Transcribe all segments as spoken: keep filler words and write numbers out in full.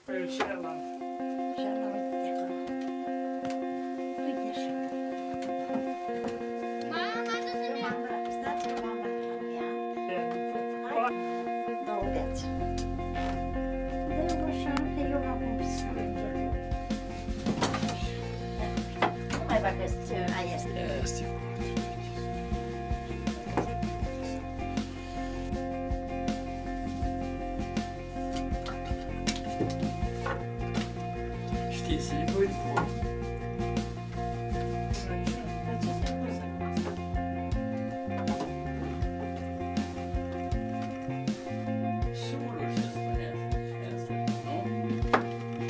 Păi celălalt. Celălalt de acolo. Uite așa. Mama, du-te-mi ia. Stați că m-am luat ea. Hai. Două beați. Dă-mi așa că eu m-am piscat. Nu mai bagați aia este. Este foarte. Știi, să-i voi pun. Sumul ce spunea asta, nu?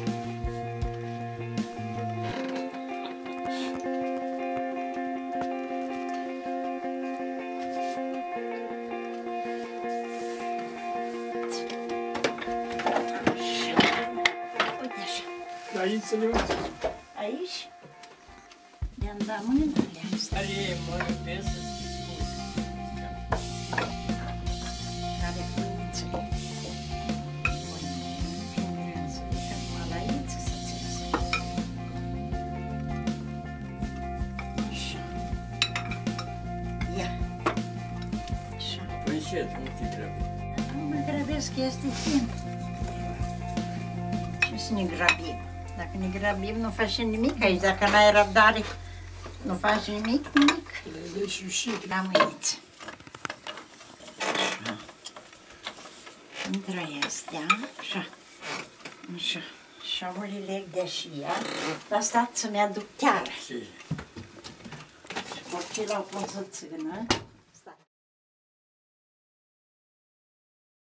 Uite așa. Aici să le uiți. Aici le-am dat mâinile astea. Are mă pe să discuți. Care pâinițele. Pâinile să ducem numai la aici să țină. Așa. Ia. Așa. Păi încet, nu te trebuie. Nu mă grăbesc, este timp. Ce să ne grăbim? Dacă ne grăbim, nu facem nimic aici. Dacă n-ai răbdare, nu faci nimic, nimic. Le leși ușit. La mâiniță. Așa. Intră astea, așa. Așa. Așa mă le leg de și ea. Dar stați să-mi aduc chiar. Ce? Și copilul o pun să țină.